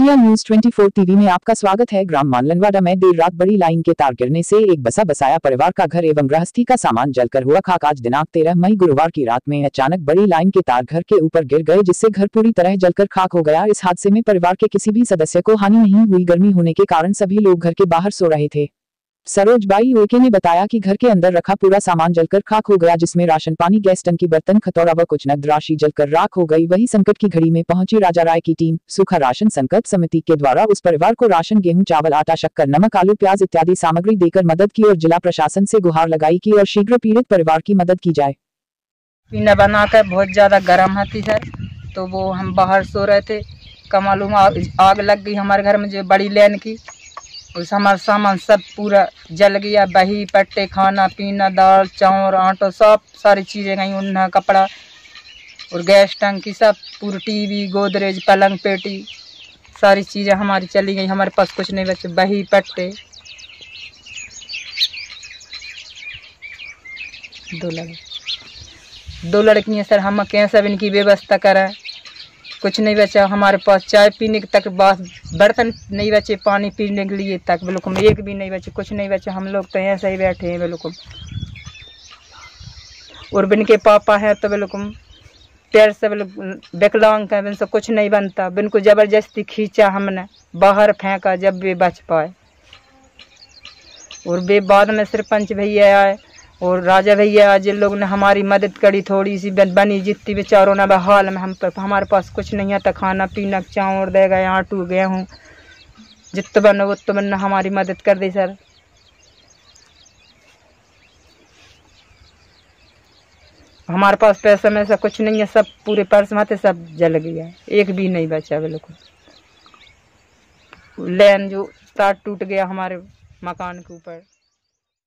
India news 24 TV में आपका स्वागत है। ग्राम मानलनवाड़ा में देर रात बड़ी लाइन के तार गिरने से एक बसा बसाया परिवार का घर एवं गृहस्थी का सामान जलकर हुआ खाक। आज दिनांक 13 मई गुरुवार की रात में अचानक बड़ी लाइन के तार घर के ऊपर गिर गए, जिससे घर पूरी तरह जलकर खाक हो गया। इस हादसे में परिवार के किसी भी सदस्य को हानि नहीं हुई। गर्मी होने के कारण सभी लोग घर के बाहर सो रहे थे। सरोजबाई उइके ने बताया कि घर के अंदर रखा पूरा सामान जलकर खाक हो गया, जिसमें राशन पानी, गैस टंकी, बर्तन, खतौड़ा व कुछ नकद राशि जलकर राख हो गई। वही संकट की घड़ी में पहुंची राजा राय की टीम सूखा राशन संकट समिति के द्वारा उस परिवार को राशन, गेहूं, चावल, आटा, शक्कर, नमक, आलू, प्याज इत्यादि सामग्री देकर मदद की और जिला प्रशासन से गुहार लगाई कि और शीघ्र पीड़ित परिवार की मदद की जाए। पीना बनाकर बहुत ज्यादा गर्म थी सर, तो वो हम बाहर सो रहे थे, कमालूम आग लग गई हमारे घर में जो बड़ी लाइन की। उस हमारा सामान सब पूरा जल गया, बही पट्टे, खाना पीना, दाल चावल, आटा, सब सारी चीज़ें गई, उन्ना कपड़ा और गैस टंकी सब पूरी, टीवी, गोदरेज, पलंग, पेटी, सारी चीज़ें हमारी चली गई। हमारे पास कुछ नहीं बचे, बही पट्टे। दो लड़कियाँ सर, हम कैसे इनकी व्यवस्था करें, कुछ नहीं बचा हमारे पास। चाय पीने तक बस बर्तन नहीं बचे, पानी पीने के लिए तक बिल्कुल एक भी नहीं बचे, कुछ नहीं बचे। हम लोग तो ऐसे ही बैठे हैं बिल्कुल। और बिन के पापा है तो बिल्कुल पैर से बिल्कुल विकलांग है, बिन से कुछ नहीं बनता। बिन को जबरदस्ती खींचा हमने, बाहर फेंका जब वे बच पाए। और वे बाद में सरपंच भैया आए और राजा भैया आज, जिन लोग ने हमारी मदद करी, थोड़ी सी बनी जितनी बेचारों ने बहाल में। हमारे पास कुछ नहीं है, तो खाना पीना चावल दे गए, आटू गेहूँ, जितना बनो वो तो बन हमारी मदद कर दी सर। हमारे पास पैसा में से कुछ नहीं है, सब पूरे पर्स में थे, सब जल गया, एक भी नहीं बचा बिल्कुल। लेन जो तार टूट गया हमारे मकान के ऊपर।